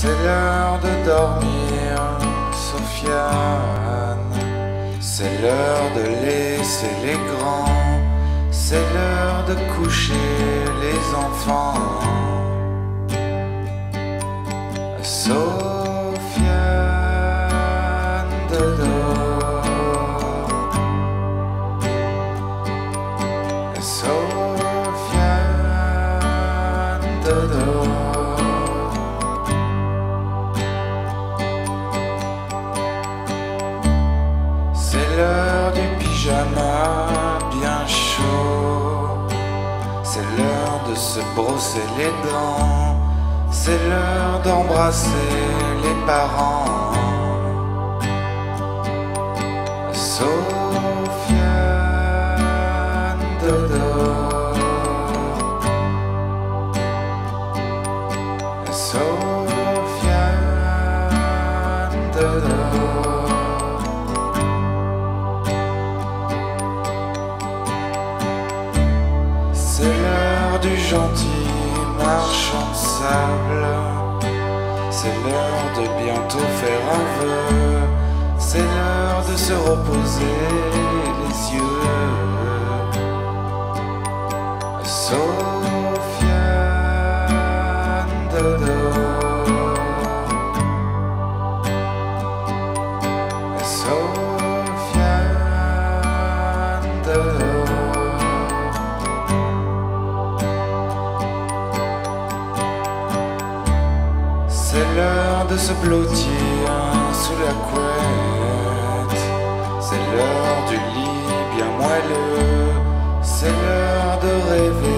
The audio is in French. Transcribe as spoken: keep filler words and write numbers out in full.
C'est l'heure de dormir, Sofiane. C'est l'heure de laisser les grands. C'est l'heure de coucher les enfants. Sofiane dodo. Sofiane dodo. C'est l'heure du pyjama bien chaud. C'est l'heure de se brosser les dents. C'est l'heure d'embrasser les parents. Sofiane dodo. Sofiane dodo. C'est l'heure du gentil marchand de sable. C'est l'heure de bientôt faire un vœu. C'est l'heure de se reposer les yeux. Sofiane dodo. Sofiane dodo. C'est l'heure de se blottir sous la couette. C'est l'heure du lit bien moelleux. C'est l'heure de rêver